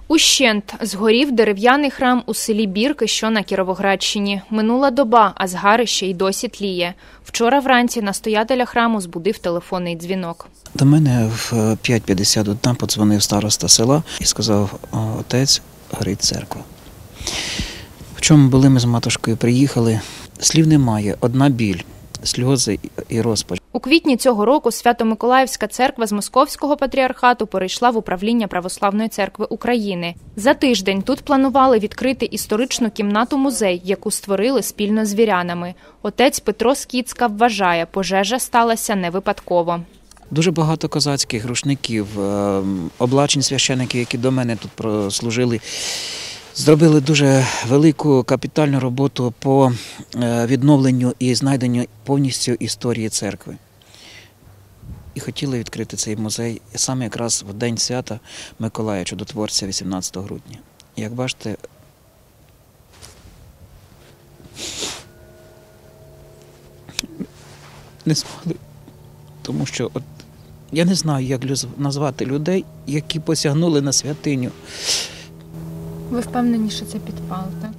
Ущент згорів дерев'яний храм у селі Бірки, що на Кіровоградщині. Минула доба, а згарище й досі тліє. Вчора вранці настоятеля храму збудив телефонний дзвінок. До мене в 5:51 подзвонив староста села і сказав: отець, горить церква. В чому були ми з матушкою, приїхали. Слів немає, одна біль, сльози і розпач. У квітні цього року Свято-Миколаївська церква з Московського патріархату перейшла в управління Православної церкви України. За тиждень тут планували відкрити історичну кімнату-музей, яку створили спільно з вірянами. Отець Петро Скіцька вважає, пожежа сталася не випадково. Дуже багато козацьких рушників, облачень священиків, які до мене тут прослужили, зробили дуже велику капітальну роботу по відновленню і знайденню повністю історії церкви. І хотіли відкрити цей музей саме якраз в день свята Миколая Чудотворця, 18 грудня. Як бачите, не змогли, тому що я не знаю, як назвати людей, які посягнули на святиню. Ви впевнені, що це підпал, так?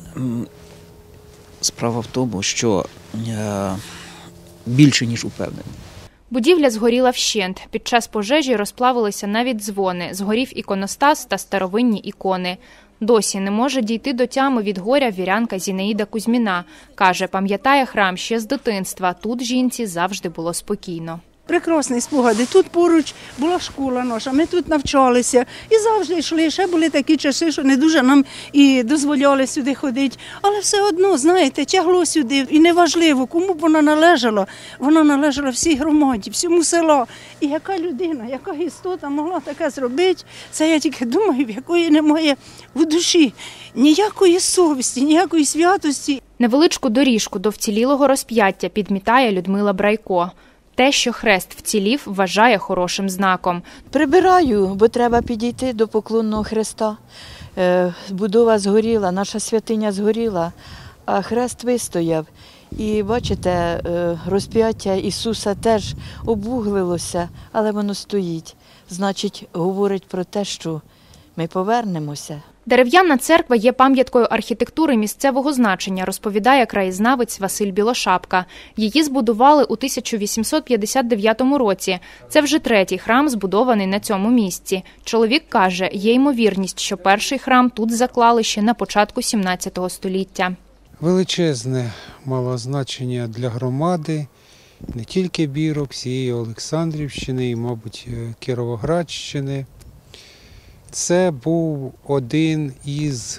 Справа в тому, що більше, ніж упевнений. Будівля згоріла вщент. Під час пожежі розплавилися навіть дзвони, згорів іконостас та старовинні ікони. Досі не може дійти до тями від горя вірянка Зінаїда Кузьміна. Каже, пам'ятає храм ще з дитинства. Тут жінці завжди було спокійно. Прекрасні спогади. Тут поруч була школа наша, ми тут навчалися і завжди йшли. Ще були такі часи, що не дуже нам і дозволяли сюди ходити. Але все одно, знаєте, тягло сюди. І неважливо, кому б вона належала всій громаді, всьому селу. І яка людина, яка істота могла таке зробити, це я тільки думаю, в якої немає в душі ніякої совісті, ніякої святості. Невеличку доріжку до вцілілого розп'яття підмітає Людмила Брайко. Те, що хрест вцілів, вважає хорошим знаком. Прибираю, бо треба підійти до поклонного хреста. Будова згоріла, наша святиня згоріла, а хрест вистояв. І бачите, розп'яття Ісуса теж обуглилося, але воно стоїть. Значить, говорить про те, що ми повернемося. Дерев'яна церква є пам'яткою архітектури місцевого значення, розповідає краєзнавець Василь Білошапка. Її збудували у 1859 році. Це вже третій храм, збудований на цьому місці. Чоловік каже, є ймовірність, що перший храм тут заклали ще на початку 17 століття. Величезне мало значення для громади, не тільки Бірок, всієї Олександрівщини і, мабуть, Кіровоградщини. Це був один із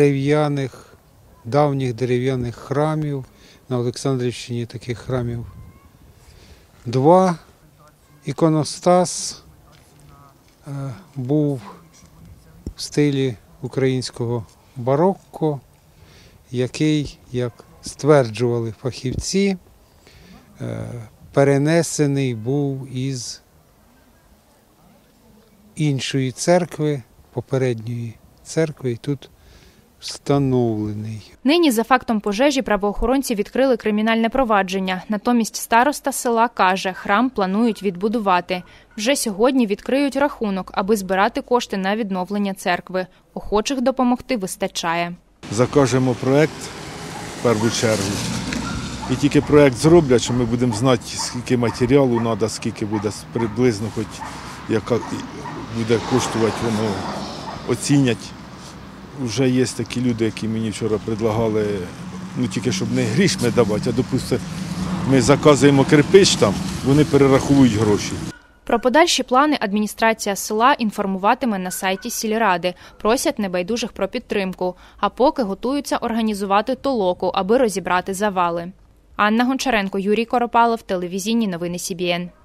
давніх дерев'яних храмів. На Олександрівщині таких храмів 2. Іконостас був в стилі українського барокко, який, як стверджували фахівці, перенесений був із іншої церкви, попередньої церкви, і тут встановлений. Нині за фактом пожежі правоохоронці відкрили кримінальне провадження. Натомість староста села каже, храм планують відбудувати. Вже сьогодні відкриють рахунок, аби збирати кошти на відновлення церкви. Охочих допомогти вистачає. Закажемо проєкт в першу чергу. І тільки проєкт зроблять, що ми будемо знати, скільки матеріалу треба, скільки буде приблизно, хоч яка буде коштувати, воно оцінять. Вже є такі люди, які мені вчора предлагали, тільки щоб не грішми давати, а, допустимо, ми заказуємо кирпич там, вони перераховують гроші. Про подальші плани адміністрація села інформуватиме на сайті сільради. Просять небайдужих про підтримку, а поки готуються організувати толоку, аби розібрати завали. Анна Гончаренко, Юрій Коропалов, телевізійні новини СІБІН.